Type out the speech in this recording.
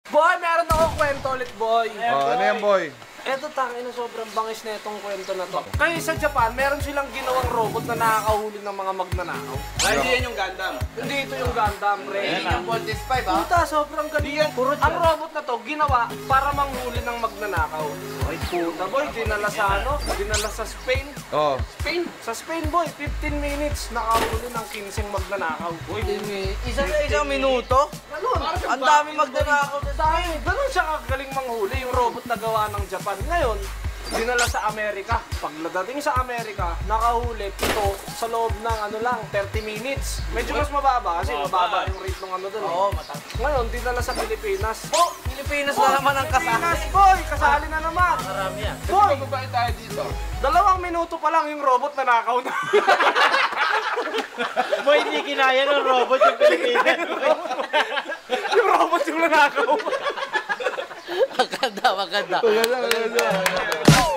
Boy, meron ako kwento ulit, boy. Oh, ano yan, boy? Eto, tangin na sobrang bangis na itong kwento na to. Kasi sa Japan, meron silang ginawang robot na nakakahuli ng mga magnanakaw. Ay, hindi yan yung Gundam. Hindi ito yung Gundam, pre. Yan yung Voltes 5, ha? Puta, sobrang galing. Ang robot na to, ginawa para manghuli ng magnanakaw. Ay, puta, boy, dinala sa ano? Dinala sa Spain. Oh. Spain? Sa Spain, boy, 15 minutes nakahuli ng 15 magnanakaw. Boy, Isang minuto? ganun. Ang dami magnanakaw na Dahil ganun siya kagaling manghuli, yung robot na gawa ng Japan. Ngayon, dinala sa Amerika. Pagdating sa Amerika, nakahuli 7 sa loob ng ano lang, 30 minutes. Medyo mas mababa kasi mababa yung rate ng ano doon. Oo, mataas. Ngayon, dinala sa Pilipinas. Oh, Pilipinas na naman ang Pilipinas, kasali. boy! Kasali na naman. Marami yan. Boy! Babae tayo dito. 2 minuto pa lang yung robot na nakaw na. Boy, hindi kinaya ng robot yung Pilipinas. Yung robot yung nanakaw. Maganda, maganda. Maganda.